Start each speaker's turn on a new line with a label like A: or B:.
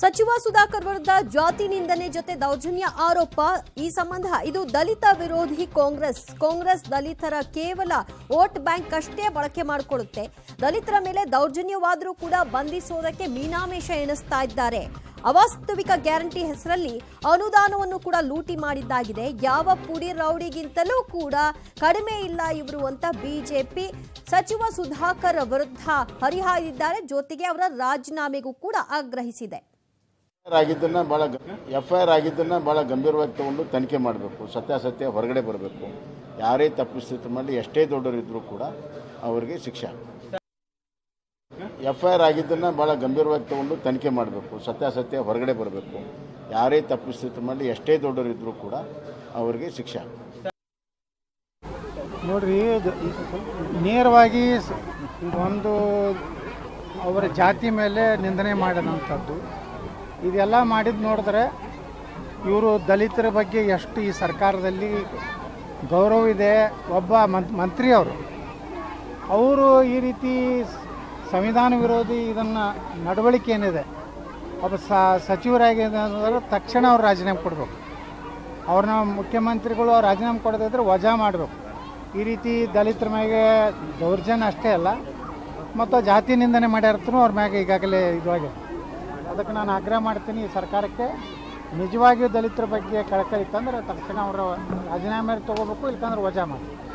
A: ಸಚಿವ ಸುಧಾಕರ್ ವಿರುದ್ಧ ಜಾತಿ ನಿಂದನೆ ಜೊತೆ ದೌರ್ಜನ್ಯ ಆರೋಪ ಈ ಸಂಬಂಧ ಇದು ದಲಿತ ವಿರೋಧಿ ಕಾಂಗ್ರೆಸ್ ದಲಿತರ ಕೇವಲ ವೋಟ್ ಬ್ಯಾಂಕ್ ಅಷ್ಟೇ ಬಳಕೆ ಮಾಡಿಕೊಳ್ಳುತ್ತೆ. ದಲಿತರ ಮೇಲೆ ದೌರ್ಜನ್ಯವಾದರೂ ಕೂಡ ಬಂಧಿಸೋದಕ್ಕೆ ಮೀನಾಮೇಷ ಎಣಿಸ್ತಾ ಇದ್ದಾರೆ. ಅವಾಸ್ತವಿಕ ಗ್ಯಾರಂಟಿ ಹೆಸರಲ್ಲಿ ಅನುದಾನವನ್ನು ಕೂಡ ಲೂಟಿ ಮಾಡಿದ್ದಾಗಿದೆ. ಯಾವ ಪುಡಿ ರೌಡಿಗಿಂತಲೂ ಕೂಡ ಕಡಿಮೆ ಇಲ್ಲ ಇವರು ಅಂತ ಬಿಜೆಪಿ ಸಚಿವ ಸುಧಾಕರ್ ವಿರುದ್ಧ ಹರಿಹಾಯ್ದಿದ್ದಾರೆ. ಜೊತೆಗೆ ಅವರ ರಾಜೀನಾಮೆಗೂ ಕೂಡ ಆಗ್ರಹಿಸಿದೆ.
B: ಎಫ್ಐಆರ್ ಆಗಿದ್ದನ್ನು ಭಾಳ ಗಂಭೀರವಾಗಿ ತಗೊಂಡು ತನಿಖೆ ಮಾಡಬೇಕು. ಸತ್ಯಾಸತ್ಯ ಹೊರಗಡೆ ಬರಬೇಕು. ಯಾರೇ ತಪ್ಪಿಸ್ತಿತ್ತು ಮಾಡಿ ಎಷ್ಟೇ ದೊಡ್ಡವರಿದ್ದರೂ ಕೂಡ ಅವರಿಗೆ ಶಿಕ್ಷೆ. ಎಫ್ಐಆರ್ ಆಗಿದ್ದನ್ನು ಭಾಳ ಗಂಭೀರವಾಗಿ ತಗೊಂಡು ತನಿಖೆ ಮಾಡಬೇಕು. ಸತ್ಯಾಸತ್ಯ ಹೊರಗಡೆ ಬರಬೇಕು. ಯಾರೇ ತಪ್ಪಿಸ್ತಿತ್ತು ಮಾಡಿ ಎಷ್ಟೇ ದೊಡ್ಡವರಿದ್ದರೂ ಕೂಡ ಅವರಿಗೆ ಶಿಕ್ಷೆ.
C: ನೋಡ್ರಿ, ನೇರವಾಗಿ ಒಂದು ಅವರ ಜಾತಿ ಮೇಲೆ ನಿಂದನೆ ಮಾಡಿದಂಥದ್ದು ಇದೆಲ್ಲ ಮಾಡಿದ್ದು ನೋಡಿದ್ರೆ ಇವರು ದಲಿತರ ಬಗ್ಗೆ ಎಷ್ಟು ಈ ಸರ್ಕಾರದಲ್ಲಿ ಗೌರವ ಇದೆ. ಒಬ್ಬ ಮಂತ್ರಿ ಅವರು ಈ ರೀತಿ ಸಂವಿಧಾನ ವಿರೋಧಿ ಇದನ್ನು ನಡವಳಿಕೆ ಏನಿದೆ, ಒಬ್ಬ ಸಚಿವರಾಗಿ ತಕ್ಷಣ ಅವ್ರು ರಾಜೀನಾಮೆ ಕೊಡಬೇಕು. ಅವ್ರನ್ನ ಮುಖ್ಯಮಂತ್ರಿಗಳು ರಾಜೀನಾಮೆ ಕೊಡದಿದ್ರೆ ವಜಾ ಮಾಡಬೇಕು. ಈ ರೀತಿ ದಲಿತರ ಮ್ಯಾಗೆ ದೌರ್ಜನ್ಯ ಅಷ್ಟೇ ಅಲ್ಲ, ಮತ್ತು ಜಾತಿ ನಿಂದನೆ ಮಾಡ್ಯಾರತೂ ಅವ್ರ ಮ್ಯಾಗೆ ಈಗಾಗಲೇ ಇದಾಗಿದೆ. ಅದಕ್ಕೆ ನಾನು ಆಗ್ರಹ ಮಾಡ್ತೀನಿ, ಈ ಸರ್ಕಾರಕ್ಕೆ ನಿಜವಾಗಿಯೂ ದಲಿತರ ಬಗ್ಗೆ ಕಳಕಳಿ ಇತ್ತಂದ್ರೆ ತಕ್ಷಣ ಅವರ ರಾಜೀನಾಮೆ ತೊಗೋಬೇಕು, ಇಲ್ಕಂದ್ರೆ ವಜಾ ಮಾಡಿ.